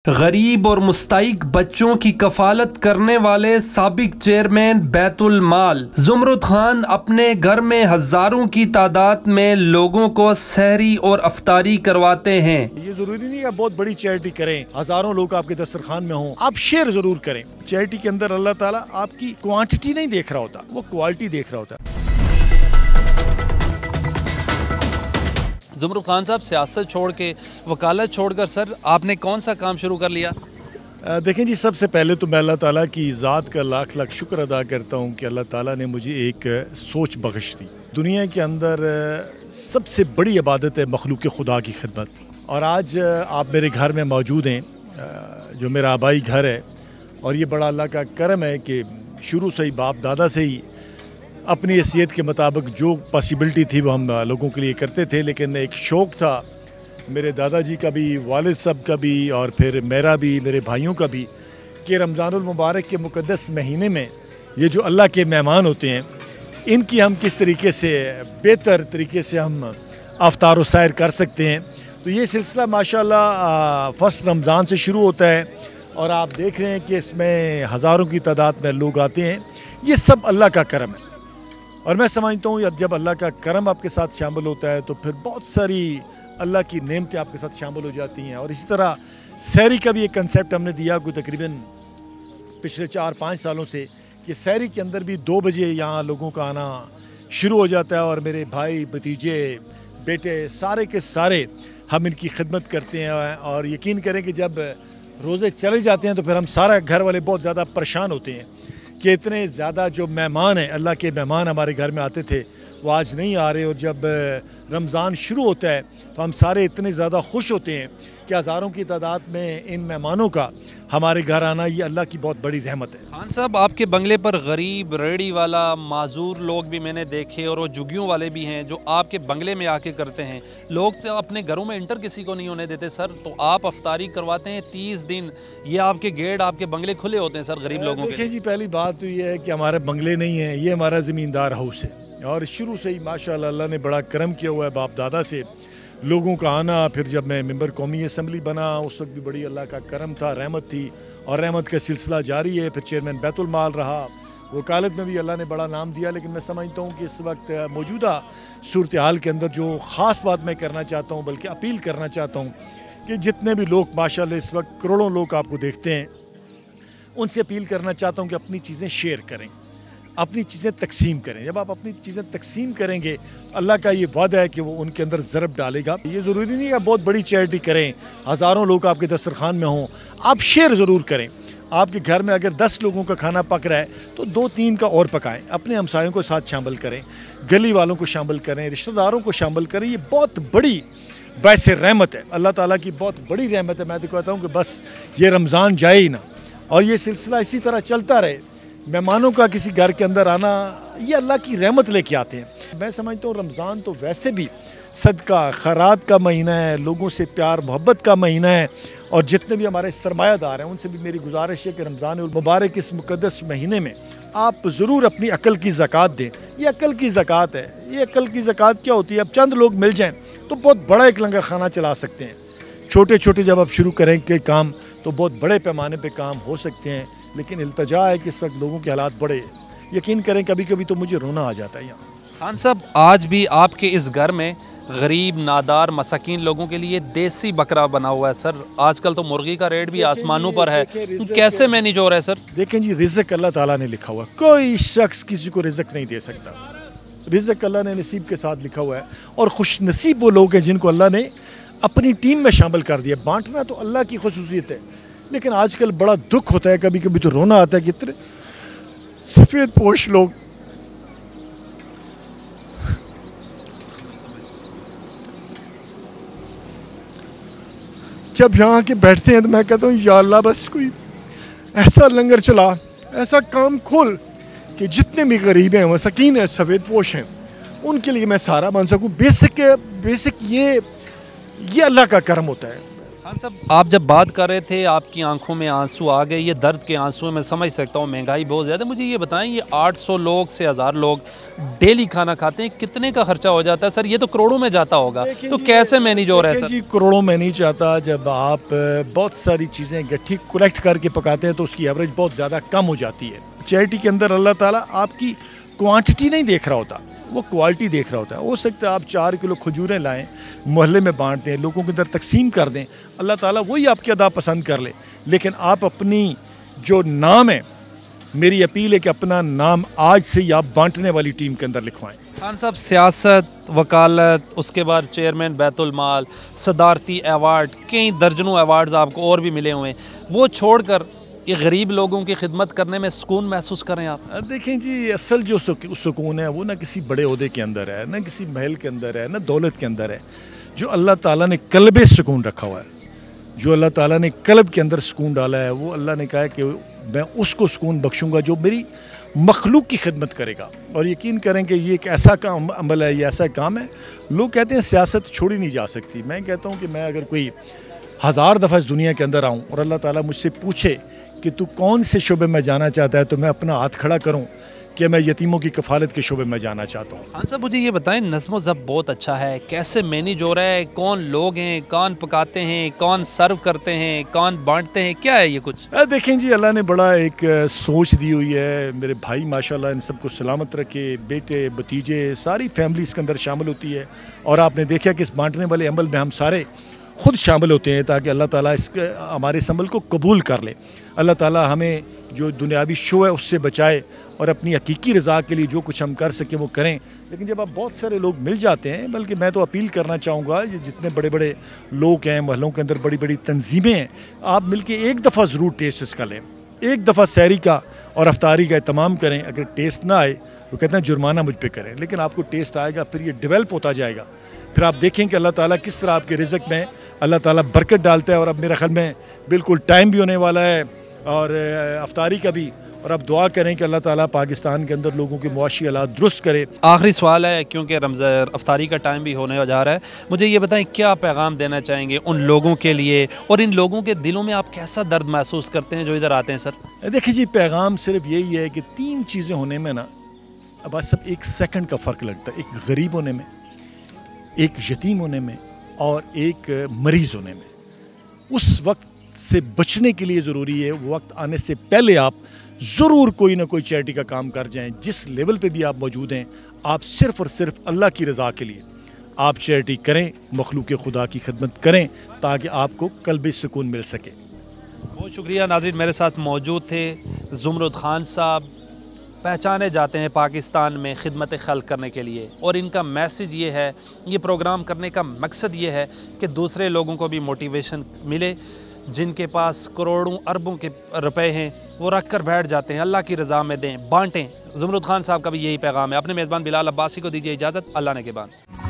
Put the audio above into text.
गरीब और मुस्तहिक बच्चों की कफालत करने वाले साबिक चेयरमैन बैतुल माल जुमरुद खान अपने घर में हजारों की तादाद में लोगों को सहरी और अफ्तारी करवाते हैं। ये जरूरी नहीं है बहुत बड़ी चैरिटी करें, हजारों लोग आपके दस्तरखान में हों, आप शेयर जरूर करें। चैरिटी के अंदर अल्लाह ताला आपकी क्वांटिटी नहीं देख रहा होता, वो क्वालिटी देख रहा होता है। जुमरुद खान साहब, सियासत छोड़ के वकालत छोड़कर सर आपने कौन सा काम शुरू कर लिया? देखें जी, सबसे पहले तो मैं अल्लाह ताला की ज़ात का लाख लाख शुक्र अदा करता हूँ कि अल्लाह ताला ने मुझे एक सोच बख्श दी। दुनिया के अंदर सबसे बड़ी इबादत है मखलूक खुदा की खिदमत, और आज आप मेरे घर में मौजूद हैं, जो मेरा आबाई घर है। और ये बड़ा अल्लाह का करम है कि शुरू से ही बाप दादा से ही अपनी हैसियत के मुताबिक जो पॉसिबिलिटी थी वो हम लोगों के लिए करते थे। लेकिन एक शौक़ था मेरे दादाजी का भी, वालिद साहब का भी, और फिर मेरा भी, मेरे भाइयों का भी, कि रमज़ानुल मुबारक के मुक़द्दस महीने में ये जो अल्लाह के मेहमान होते हैं, इनकी हम किस तरीके से बेहतर तरीके से हम अफ्तार व सैर कर सकते हैं। तो ये सिलसिला माशाअल्लाह फर्स्ट रमज़ान से शुरू होता है, और आप देख रहे हैं कि इसमें हज़ारों की तादाद में लोग आते हैं। ये सब अल्लाह का करम है, और मैं समझता हूँ जब अल्लाह का करम आपके साथ शामिल होता है तो फिर बहुत सारी अल्लाह की नेमतें आपके साथ शामिल हो जाती हैं। और इसी तरह सहरी का भी एक कंसेप्ट हमने दिया कोई तकरीबन पिछले 4-5 सालों से, कि सहरी के अंदर भी 2 बजे यहाँ लोगों का आना शुरू हो जाता है, और मेरे भाई भतीजे बेटे सारे के सारे हम इनकी खिदमत करते हैं। और यकीन करें कि जब रोज़े चले जाते हैं तो फिर हम सारा घर वाले बहुत ज़्यादा परेशान होते हैं कि इतने ज़्यादा जो मेहमान हैं, अल्लाह के मेहमान हमारे घर में आते थे, वो आज नहीं आ रहे। और जब रमज़ान शुरू होता है तो हम सारे इतने ज़्यादा खुश होते हैं कि हज़ारों की तादाद में इन मेहमानों का हमारे घर आना ये अल्लाह की बहुत बड़ी रहमत है। खान साहब, आपके बंगले पर गरीब, रेड़ी वाला, माजूर लोग भी मैंने देखे, और वो झुग्गियों वाले भी हैं जो आपके बंगले में आके करते हैं। लोग तो अपने घरों में इंटर किसी को नहीं होने देते सर, तो आप अफ्तारी करवाते हैं 30 दिन, ये आपके गेट, आपके बंगले खुले होते हैं सर गरीब लोगों के? देखिए जी, पहली बात तो ये है कि हमारे बंगले नहीं है, ये हमारा ज़मींदार हाउस है, और शुरू से ही माशाअल्लाह अल्लाह ने बड़ा करम किया हुआ है बाप दादा से लोगों का आना। फिर जब मैं मेंबर कौमी असम्बली बना उस वक्त भी बड़ी अल्लाह का करम था, रहमत थी, और रहमत का सिलसिला जारी है। फिर चेयरमैन बैतुल माल रहा, वकालत में भी अल्लाह ने बड़ा नाम दिया। लेकिन मैं समझता हूँ कि इस वक्त मौजूदा सूरत हाल के अंदर जो ख़ास बात मैं करना चाहता हूँ, बल्कि अपील करना चाहता हूँ कि जितने भी लोग माशाअल्लाह इस वक्त करोड़ों लोग आपको देखते हैं, उनसे अपील करना चाहता हूँ कि अपनी चीज़ें शेयर करें, अपनी चीज़ें तकसीम करें। जब आप अपनी चीज़ें तकसीम करेंगे, अल्लाह का ये वादा है कि वो उनके अंदर ज़रब डालेगा। ये ज़रूरी नहीं है बहुत बड़ी चैरिटी करें, हज़ारों लोग आपके दस्तरखान में हों, आप शेयर ज़रूर करें। आपके घर में अगर 10 लोगों का खाना पक रहा है तो 2-3 का और पकाएं, अपने हमसायों को साथ शामिल करें, गली वालों को शामिल करें, रिश्तेदारों को शामिल करें। ये बहुत बड़ी वैसे रहमत है, अल्लाह ताला की बहुत बड़ी रहमत है। मैं तो कहता हूँ कि बस ये रमज़ान जाए ही ना, और ये सिलसिला इसी तरह चलता रहे। मेहमानों का किसी घर के अंदर आना ये अल्लाह की रहमत लेके आते हैं। मैं समझता हूँ रमज़ान तो वैसे भी सदका खैरात का महीना है, लोगों से प्यार मोहब्बत का महीना है, और जितने भी हमारे सरमायादार हैं उनसे भी मेरी गुजारिश है कि रमज़ान मुबारक इस मुक़द्दस महीने में आप ज़रूर अपनी अक्ल की ज़कात दें। ये अक्ल की ज़कात है। ये अक्ल की ज़कात क्या होती है? अब चंद लोग मिल जाएँ तो बहुत बड़ा एक लंगर खाना चला सकते हैं। छोटे छोटे जब आप शुरू करेंगे काम तो बहुत बड़े पैमाने पर काम हो सकते हैं। लेकिन इल्तजा है कि इस वक्त लोगों के हालात बड़े, यकीन करें कभी कभी तो मुझे रोना आ जाता है यहाँ। खान साहब, आज भी आपके इस घर में गरीब, नादार, मसाकीन लोगों के लिए देसी बकरा बना हुआ है सर। आजकल तो मुर्गी का रेट भी आसमानों पर है, कैसे मैनेज हो रहा है सर? देखें जी, रिज़्क़ अल्लाह ताला ने लिखा हुआ है, कोई शख्स किसी को रिज़्क़ नहीं दे सकता। रिज़्क़ अल्लाह ने नसीब के साथ लिखा हुआ है, और खुश नसीब वो लोग हैं जिनको अल्लाह ने अपनी टीम में शामिल कर दिया। बांटना तो अल्लाह की खुसूसियत है, लेकिन आजकल बड़ा दुख होता है, कभी कभी तो रोना आता है कि इतने सफ़ेद पोश लोग जब यहाँ के बैठते हैं तो मैं कहता हूँ या अल्लाह, बस कोई ऐसा लंगर चला, ऐसा काम खोल कि जितने भी गरीब हैं, मसाकीन हैं, सफ़ेद पोश हैं, उनके लिए मैं सारा बन सकूँ। बेसिक ये अल्लाह का करम होता है। खान साहब, आप जब बात कर रहे थे आपकी आंखों में आंसू आ गए, ये दर्द के आंसू मैं समझ सकता हूँ, महंगाई बहुत ज़्यादा। मुझे ये बताएं, ये 800 लोग से 1000 लोग डेली खाना खाते हैं, कितने का खर्चा हो जाता है सर? ये तो करोड़ों में जाता होगा, तो कैसे मैनेज हो रहा है सर? जी करोड़ों में नहीं जाता। जब आप बहुत सारी चीज़ें इकट्ठी कलेक्ट करके पकाते हैं तो उसकी एवरेज बहुत ज़्यादा कम हो जाती है। चैरिटी के अंदर अल्लाह ताला आपकी क्वांटिटी नहीं देख रहा होता, वो क्वालिटी देख रहा होता है। हो सकता है आप 4 किलो खजूरें लाएं, मोहल्ले में बांट दें, लोगों के अंदर तकसीम कर दें, अल्लाह ताला वही आपकी अदा पसंद कर ले। लेकिन आप अपनी जो नाम है, मेरी अपील है कि अपना नाम आज से ही आप बांटने वाली टीम के अंदर लिखवाएं। खान साहब, सियासत, वकालत, उसके बाद चेयरमैन बैतुल माल, सदारती अवार्ड, कई दर्जनों अवार्ड्स आपको और भी मिले हुए हैं, वो छोड़कर ये गरीब लोगों की खिदमत करने में सुकून महसूस करें आप? देखें जी, असल जो सुकून है वो ना किसी बड़े ओहदे के अंदर है, ना किसी महल के अंदर है, ना दौलत के अंदर है। जो अल्लाह ताला ने कल्बे सुकून रखा हुआ है, जो अल्लाह ताला ने कल्ब के अंदर सुकून डाला है, वो अल्लाह ने कहा है कि मैं उसको सुकून बख्शूँगा जो मेरी मखलूक की खिदमत करेगा। और यकीन करें कि ये एक ऐसा काम अमल है, ये ऐसा काम है। लोग कहते हैं सियासत छोड़ी नहीं जा सकती। मैं कहता हूँ कि मैं अगर कोई 1000 दफ़ा इस दुनिया के अंदर आऊँ और अल्लाह ताला मुझसे पूछे कि तू कौन से शोबे में जाना चाहता है, तो मैं अपना हाथ खड़ा करूं कि मैं यतीमों की कफ़ालत के शोबे में जाना चाहता हूं। खान साहब, मुझे ये बताएं, नज़्म ज़ब्त बहुत अच्छा है, कैसे मैनेज हो रहा है? कौन लोग हैं, कौन पकाते हैं, कौन सर्व करते हैं, कौन बांटते हैं, क्या है ये कुछ? देखें जी, अल्लाह ने बड़ा एक सोच दी हुई है। मेरे भाई माशाल्लाह इन सबको सलामत रखे, बेटे भतीजे सारी फैमिली इसके अंदर शामिल होती है। और आपने देखा कि इस बांटने वाले अमल में हम सारे खुद शामिल होते हैं ताकि अल्लाह ताला इसके हमारे इस अमल को कबूल कर ले। अल्लाह ताला हमें जो दुनियावी शो है उससे बचाए और अपनी हकीकी रज़ा के लिए जो कुछ हम कर सकें वो करें। लेकिन जब आप बहुत सारे लोग मिल जाते हैं, बल्कि मैं तो अपील करना चाहूँगा, ये जितने बड़े बड़े लोग हैं, महलों के अंदर बड़ी बड़ी तंजीमें हैं, आप मिल के एक दफ़ा ज़रूर टेस्ट इसका लें। एक दफ़ा सहरी का और अफ्तारी का एहतमाम करें। अगर टेस्ट ना आए तो कहते हैं जुर्माना मुझ पर करें, लेकिन आपको टेस्ट आएगा, फिर ये डेवलप होता जाएगा। फिर आप देखें कि अल्लाह ताला किस तरह आपके रिज़्क़ में अल्लाह ताला बरकत डालता है। और अब मेरे ख्याल में बिल्कुल टाइम भी होने वाला है और अफ्तारी का भी। और अब दुआ करें कि अल्लाह ताला पाकिस्तान के अंदर लोगों के मुआशी हालात दुरुस्त करे। आखिरी सवाल है, क्योंकि अफ्तारी का टाइम भी होने जा रहा है, मुझे ये बताएं, क्या पैगाम देना चाहेंगे उन लोगों के लिए, और इन लोगों के दिलों में आप कैसा दर्द महसूस करते हैं जो इधर आते हैं सर? देखिए जी, पैगाम सिर्फ यही है कि 3 चीज़ें होने में ना अब सब 1 सेकंड का फ़र्क लगता है। एक गरीब होने में, एक यतीम होने में और एक मरीज़ होने में। उस वक्त से बचने के लिए ज़रूरी है वक्त आने से पहले आप ज़रूर कोई ना कोई चैरिटी का काम कर जाएं। जिस लेवल पे भी आप मौजूद हैं, आप सिर्फ़ और सिर्फ अल्लाह की रज़ा के लिए आप चैरिटी करें, मखलूक खुदा की खिदमत करें, ताकि आपको कल्बी सुकून मिल सके। बहुत शुक्रिया। नाज़रीन, मेरे साथ मौजूद थे ज़ुमरुद खान साहब, पहचाने जाते हैं पाकिस्तान में खिदमत खल्क़ करने के लिए, और इनका मैसेज ये है, ये प्रोग्राम करने का मकसद ये है कि दूसरे लोगों को भी मोटिवेशन मिले। जिनके पास करोड़ों अरबों के रुपए हैं वो रख कर बैठ जाते हैं, अल्लाह की रज़ा में दें, बांटें। ज़ुमरुद खान साहब का भी यही पैगाम है। अपने मेज़बान बिलाल अब्बासी को दीजिए इजाज़त। अल्लाह ने के बाद।